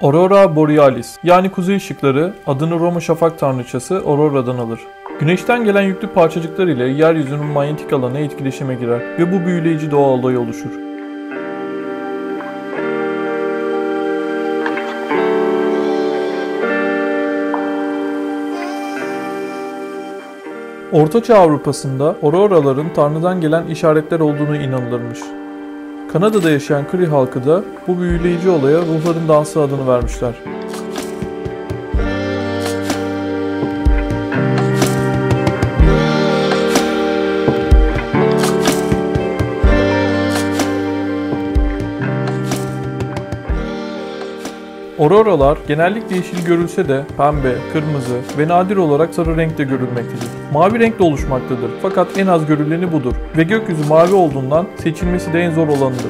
Aurora Borealis yani kuzey ışıkları adını Roma şafak tanrıçası Aurora'dan alır. Güneşten gelen yüklü parçacıklar ile yeryüzünün manyetik alanı etkileşime girer ve bu büyüleyici doğal olay oluşur. Ortaçağ Avrupa'sında auroraların Tanrı'dan gelen işaretler olduğunu inanılırmış. Kanada'da yaşayan Cree halkı da bu büyüleyici olaya ruhların dansı adını vermişler. Auroralar genellikle yeşil görülse de pembe, kırmızı ve nadir olarak sarı renkte görülmektedir. Mavi renk de oluşmaktadır fakat en az görüleni budur ve gökyüzü mavi olduğundan seçilmesi de en zor olanıdır.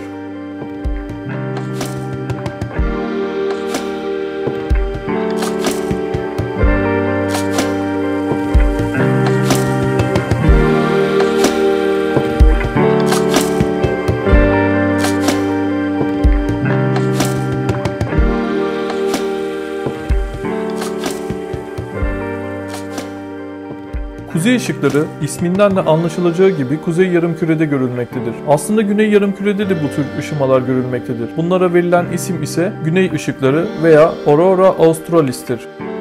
Kuzey ışıkları isminden de anlaşılacağı gibi kuzey yarımkürede görülmektedir. Aslında güney yarımkürede de bu tür ışımalar görülmektedir. Bunlara verilen isim ise güney ışıkları veya Aurora Australis'tir.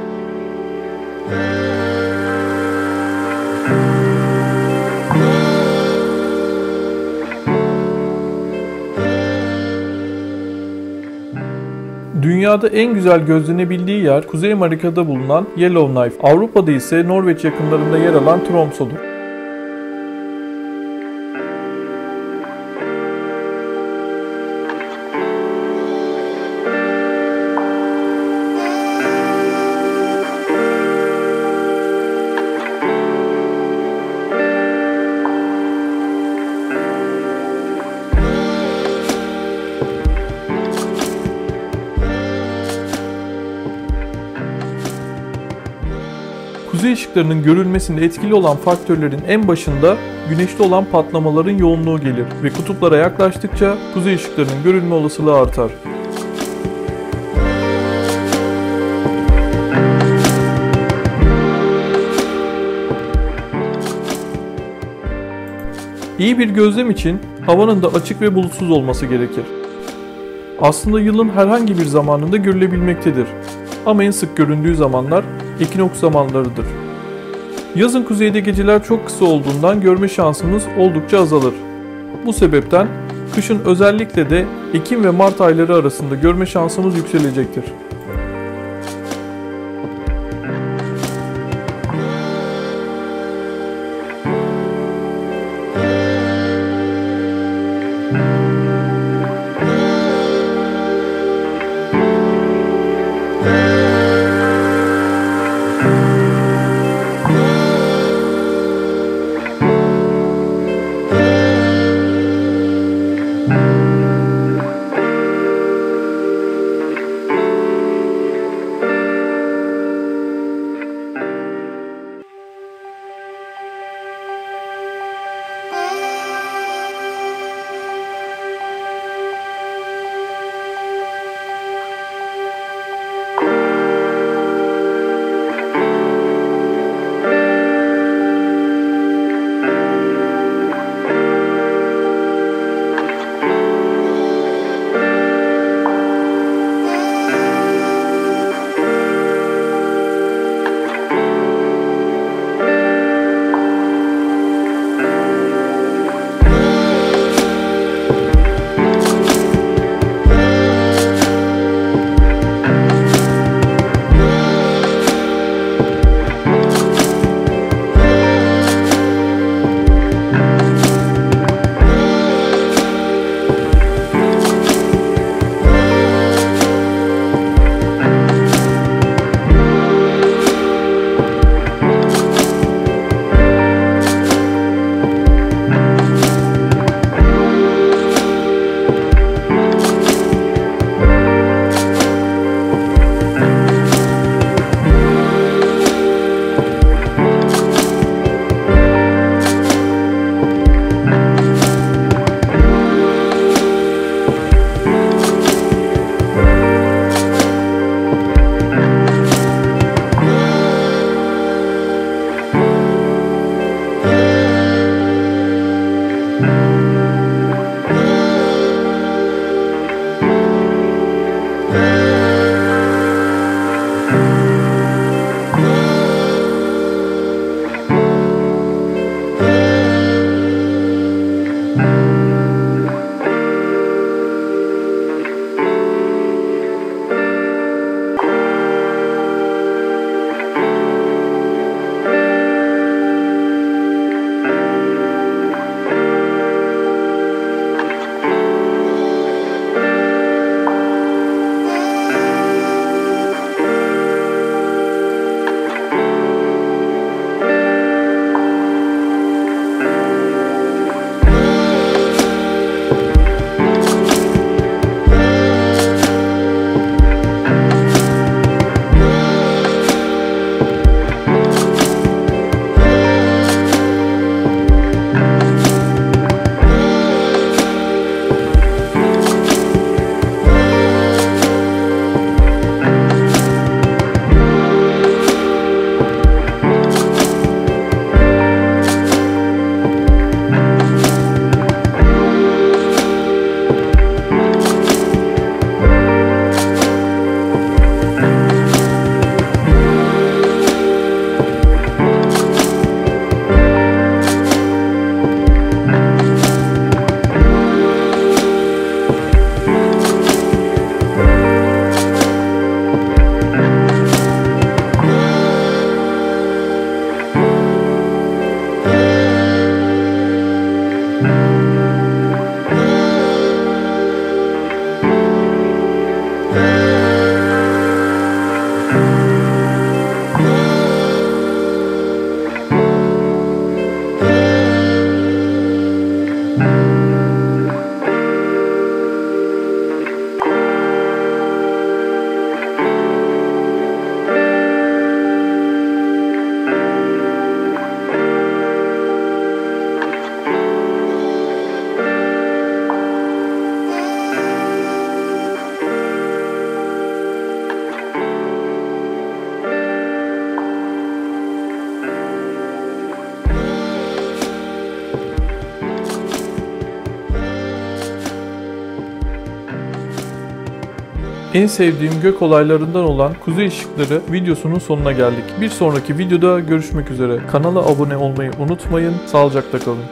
Dünyada en güzel gözlenebildiği yer Kuzey Amerika'da bulunan Yellowknife, Avrupa'da ise Norveç yakınlarında yer alan Tromso'dur. Kuzey ışıklarının görülmesinde etkili olan faktörlerin en başında güneşte olan patlamaların yoğunluğu gelir ve kutuplara yaklaştıkça kuzey ışıklarının görülme olasılığı artar. İyi bir gözlem için havanın da açık ve bulutsuz olması gerekir. Aslında yılın herhangi bir zamanında görülebilmektedir. Ama en sık göründüğü zamanlar ekinoks zamanlarıdır. Yazın kuzeyde geceler çok kısa olduğundan görme şansımız oldukça azalır. Bu sebepten kışın özellikle de Ekim ve Mart ayları arasında görme şansımız yükselecektir. En sevdiğim gök olaylarından olan kuzey ışıkları videosunun sonuna geldik. Bir sonraki videoda görüşmek üzere. Kanala abone olmayı unutmayın. Sağlıcakla kalın.